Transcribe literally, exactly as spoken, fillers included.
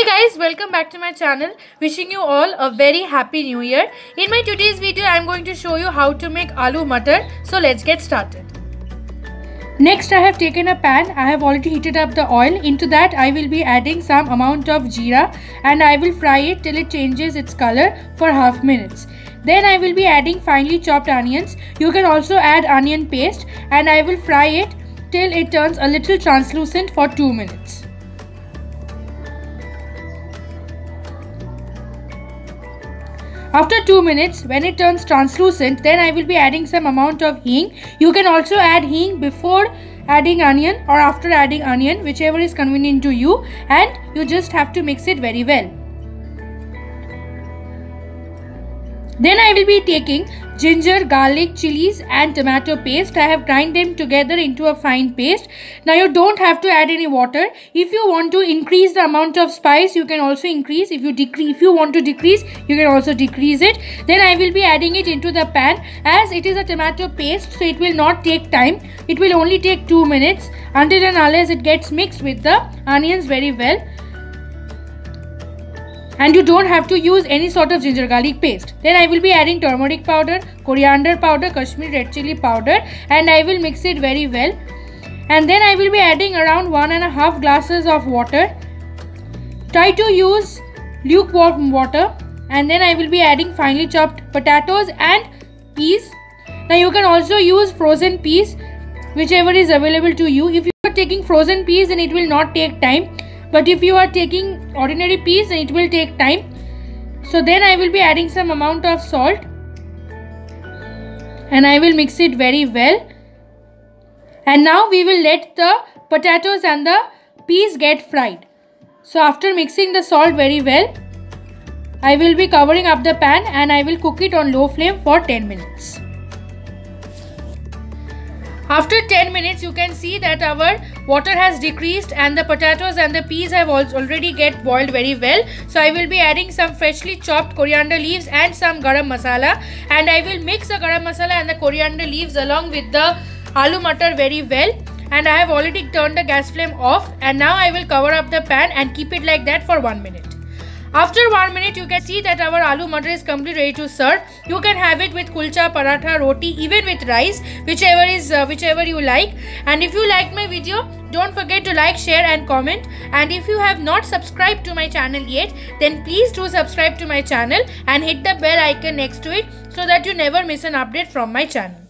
Guys, welcome back to my channel. Wishing you all a very happy new year. In my today's video I am going to show you how to make aloo matar. So let's get started. Next I have taken a pan. I have already heated up the oil. Into that I will be adding some amount of jeera and I will fry it till it changes its color for half minutes. Then I will be adding finely chopped onions. You can also add onion paste and I will fry it till it turns a little translucent for two minutes. After two minutes, when it turns translucent, then I will be adding some amount of hing. You can also add hing before adding onion or after adding onion, whichever is convenient to you, and you just have to mix it very well. Then I will be taking ginger, garlic, chillies and tomato paste. I have grind them together into a fine paste. Now you don't have to add any water. If you want to increase the amount of spice, you can also increase. If you decrease, if you want to decrease, you can also decrease it. Then I will be adding it into the pan. As it is a tomato paste, so it will not take time. It will only take two minutes until and unless it gets mixed with the onions very well. And you don't have to use any sort of ginger garlic paste. Then I will be adding turmeric powder, coriander powder, Kashmiri red chilli powder, and I will mix it very well. And then I will be adding around one and a half glasses of water. Try to use lukewarm water. And then I will be adding finely chopped potatoes and peas. Now you can also use frozen peas, whichever is available to you. If you are taking frozen peas, then it will not take time. But if you are taking ordinary peas, then it will take time. So then I will be adding some amount of salt. And I will mix it very well. And now we will let the potatoes and the peas get fried. So after mixing the salt very well, I will be covering up the pan and I will cook it on low flame for ten minutes. After ten minutes, you can see that our water has decreased and the potatoes and the peas have already get boiled very well. So I will be adding some freshly chopped coriander leaves and some garam masala, and I will mix the garam masala and the coriander leaves along with the aloo matar very well. And I have already turned the gas flame off, and now I will cover up the pan and keep it like that for one minute. After one minute, you can see that our aloo matar is completely ready to serve. You can have it with kulcha, paratha, roti, even with rice, whichever is uh, whichever you like. And if you liked my video, don't forget to like, share and comment. And if you have not subscribed to my channel yet, then please do subscribe to my channel and hit the bell icon next to it so that you never miss an update from my channel.